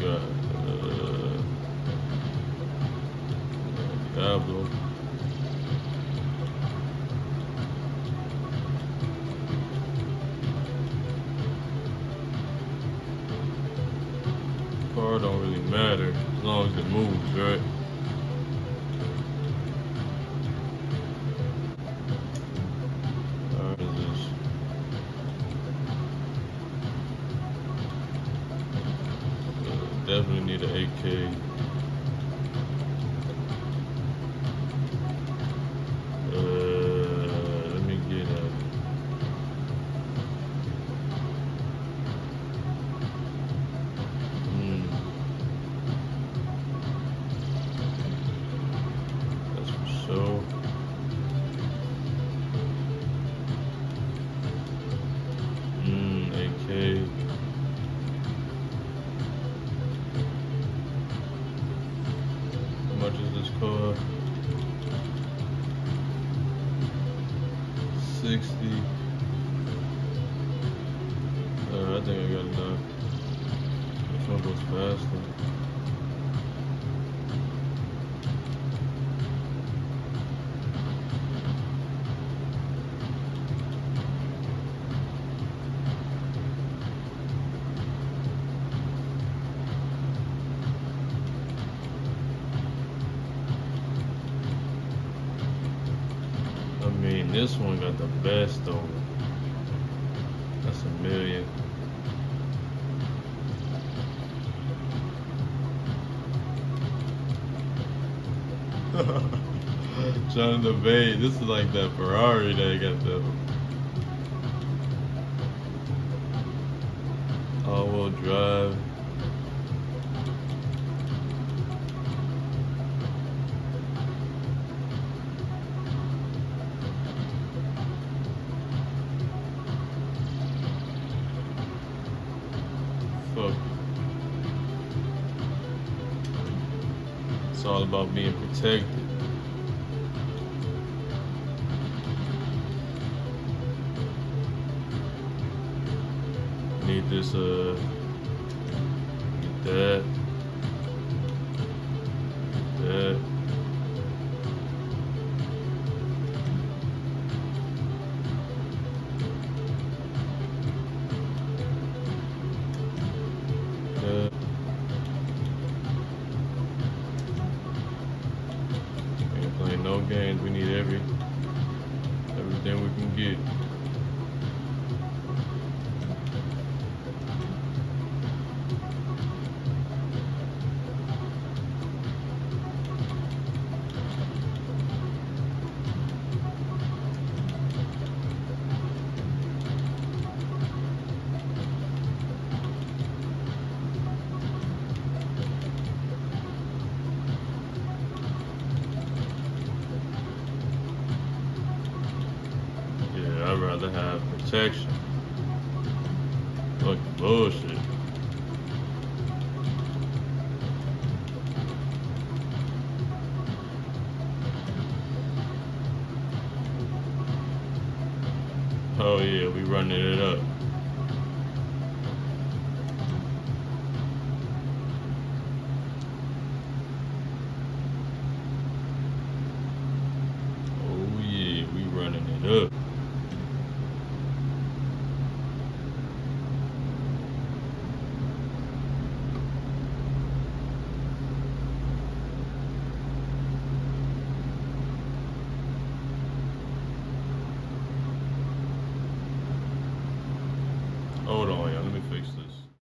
got? Diablo. Car don't really matter as long as it moves, right? What is this? Definitely need an AK. Let me get a. That's for sure. AK. How much is this car? 60. I think I got enough. Which one goes faster? I mean, this one got the best though. That's $1 million. Trying to debate. This is like that Ferrari that got the all-wheel drive. Fuck. It's all about being protected. Need this, get that, that. Ain't playing no games. We need everything we can get. I'd rather have protection. Fucking bullshit. Oh yeah, we running it up. Oh yeah, we running it up. Hold on, y'all. Let me fix this.